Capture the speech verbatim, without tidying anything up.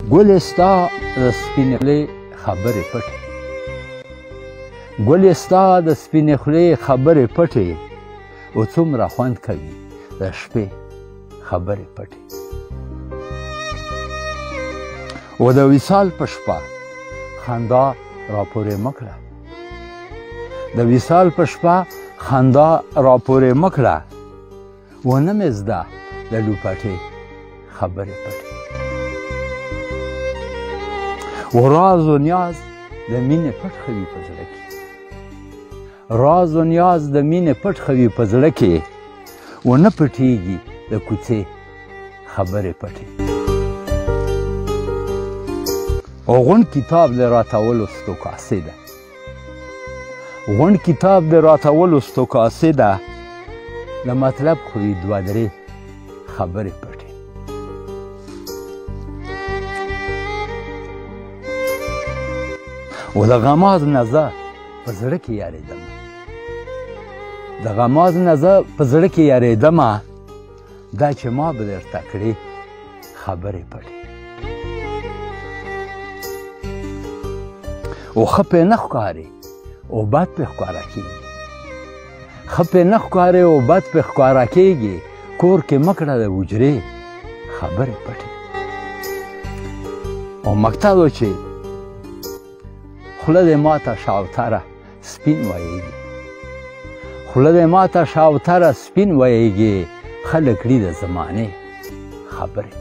ګلې ستا د سپینې خولې خبرې پټې ګلې ستا د سپینې خولې خبرې پټې او څومره خوند کوي د شپې خبرې پټې و د وصال په شپه خندا راپورې مه کړه د وصال په شپه خندا راپورې مه کړه ونه مې زده د لوپټې خبرې پټې و راز و نیاز د مینې پټ خوي په زړه کې راز و نیاز د مینې پټ خوي په زړه کې ونه پټېږي د کوڅې خبرې پټې او غونډ کتاب د راتاولو ستوکاسې ده غونډ کتاب د راتاولو ستوکاسې ده د مطلب خوري دوه درې خبرې پټې و د غماز نه زه په زړه کې یارېدمه د غماز نه زه په زړه کې یارېدمه دا چې ما به درته کړې خبرې پټې او ښه پې نه ښکارې او بد پې ښکاره کېږي ښه پې نه ښکارې او بد پې ښکاره کېږي کور کې مه کړه د حجرې خبرې پټې او مقصد و چې خوله دې ماته شاوتره سپین ویږي خوله دې ماته شاوتره سپین ویږي خلک کړي د زمانې خبرې